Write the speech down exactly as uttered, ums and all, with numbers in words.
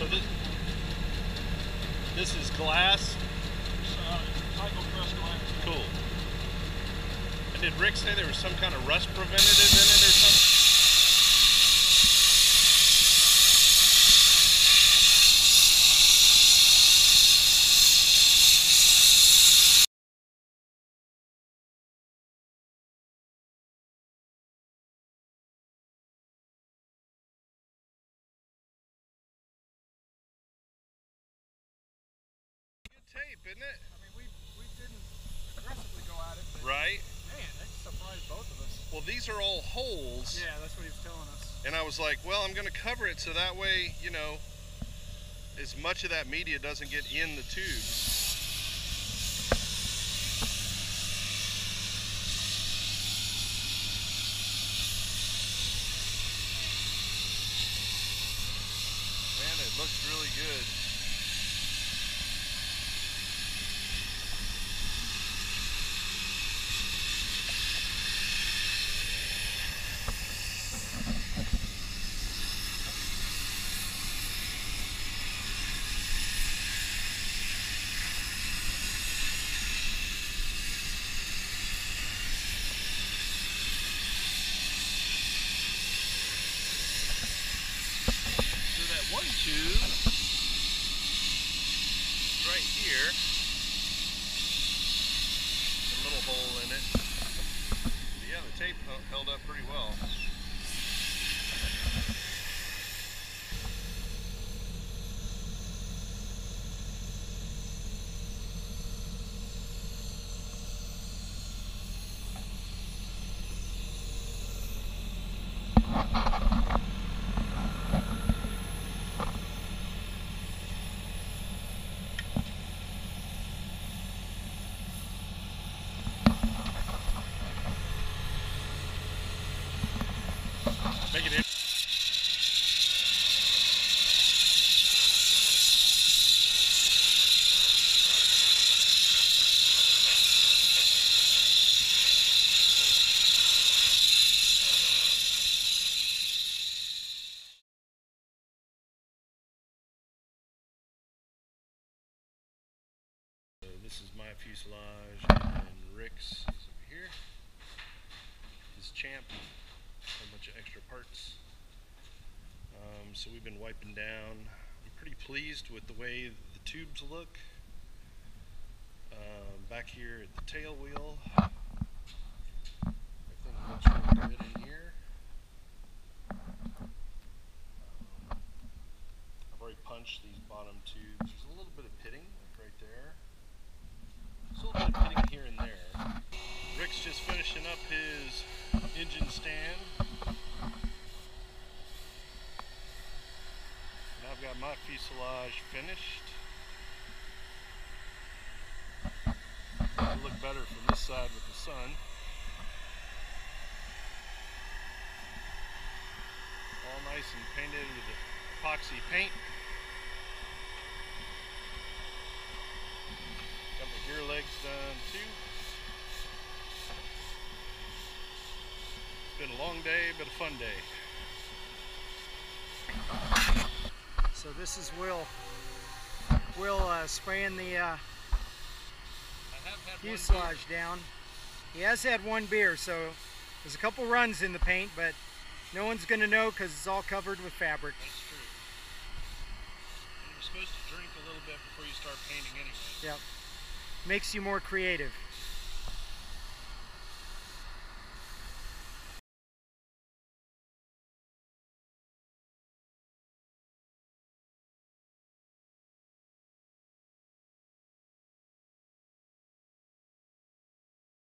this, this is glass? Uh, cycle crust glass. Cool. And did Rick say there was some kind of rust preventative in it or something? Tape, isn't it? I mean, we we didn't aggressively go at it, but right? Man, that surprised both of us. Well, these are all holes. Yeah, that's what he was telling us. And I was like, well, I'm going to cover it so that way, you know, as much of that media doesn't get in the tubes. Man, it looks really good. One tube right here, a little hole in it. But yeah, the tape held up pretty well. Make it in. So this is my fuselage and Rick's is over here. This Champ. A bunch of extra parts. Um, so we've been wiping down. I'm pretty pleased with the way the tubes look. Um, back here at the tail wheel, everything looks really good in here. Um, I've already punched these bottom tubes. There's a little bit of pitting, like right there. There's a little bit of pitting here and there. Rick's just finishing up his engine stand. And I've got my fuselage finished. It'll look better from this side with the sun. All nice and painted with epoxy paint. Got my gear legs done too. It's been a long day, but a fun day. So this is Will. Will uh, spraying the uh, fuselage down. He has had one beer, so there's a couple runs in the paint, but no one's going to know because it's all covered with fabric. That's true. And you're supposed to drink a little bit before you start painting anyway. Yep. Makes you more creative.